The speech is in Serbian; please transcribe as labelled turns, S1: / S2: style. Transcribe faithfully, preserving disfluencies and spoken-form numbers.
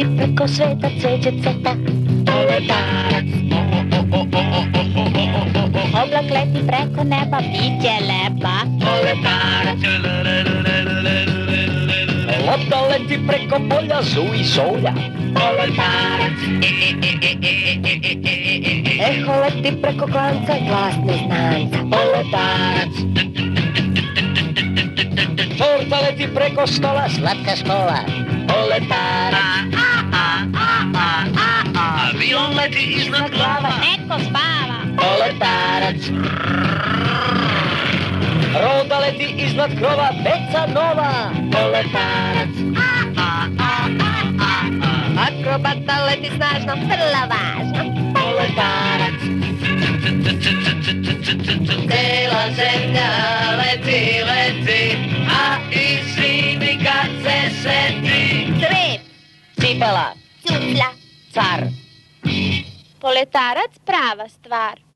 S1: leti preko sveta, cveće cveta. Poletarac. Oblak leti preko neba, biće leba. Poletarac.
S2: Lopta leti preko polja, zuji solja.
S1: Poletarac. Eho leti preko klanca, glas neznanca. Poletarac.
S2: Torta leti preko stola, slatka škola. Poletarac. Avion leti iznad glava,
S1: Neko spava.
S2: poletarac. Roda leti iznad krova, veca nova. Poletarac.
S1: Akrobata leti snažno, vrlo važno.
S2: Poletarac. Cela zemlja leti, leti, a i svi mi kad se seti.
S1: Crep,
S2: Cipela,
S1: cucla,
S2: car.
S1: poletarac prava stvar.